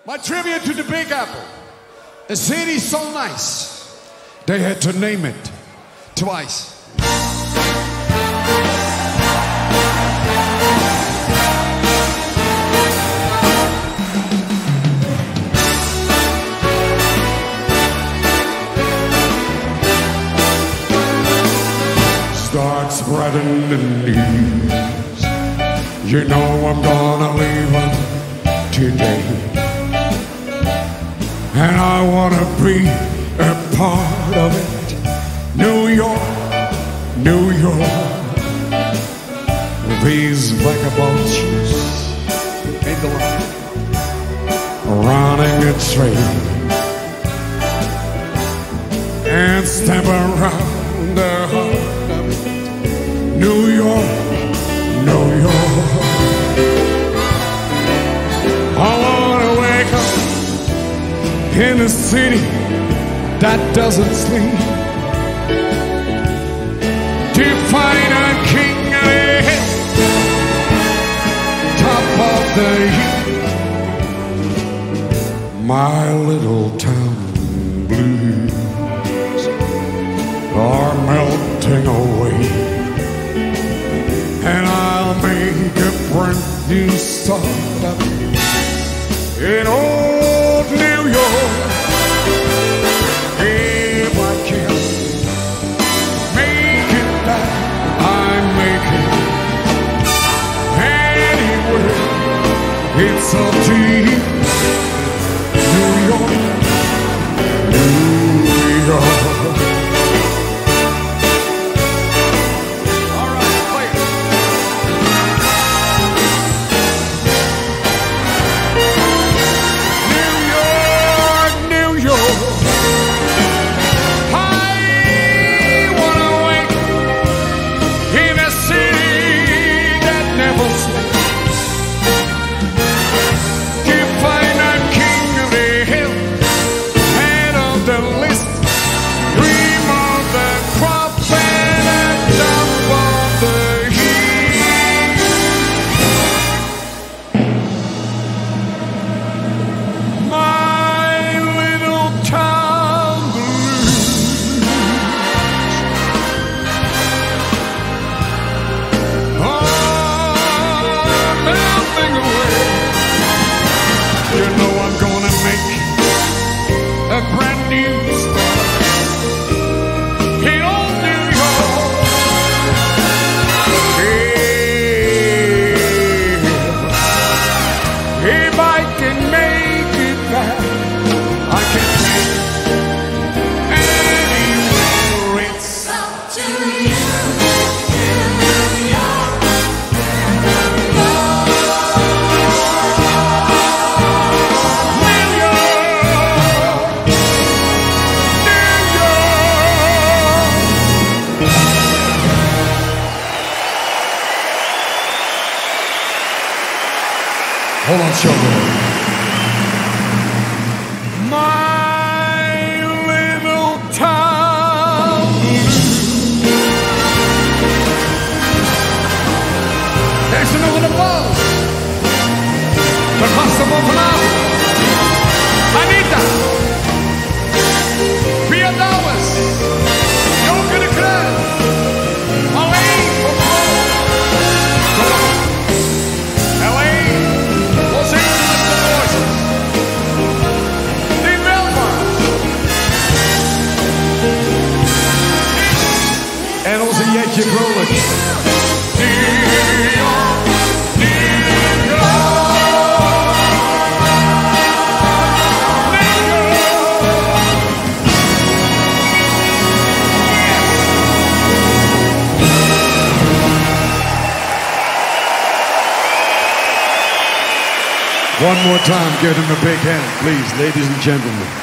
My tribute to the Big Apple. The city's so nice, they had to name it twice. Start spreading the news. You know I'm gonna leave her today, and I wanna be a part of it. New York, New York. These vagabonds ain't the line, running a train and step around the heart of it. New York, New York. I wanna wake up in a city that doesn't sleep, to find a king of the hill, top of the heap. My little town blues are melting away, and I'll make a brand new start of it in old New York. If I can make it back, I make it anywhere. It's up to you. New York, New York. Hold on, show me. My little town. There's another ball. The possible finale. Anita. Via Towers. You're gonna cry. Away from home. LA. En onze Jetje Vrolijk. One more time, give them a big hand, please, ladies and gentlemen.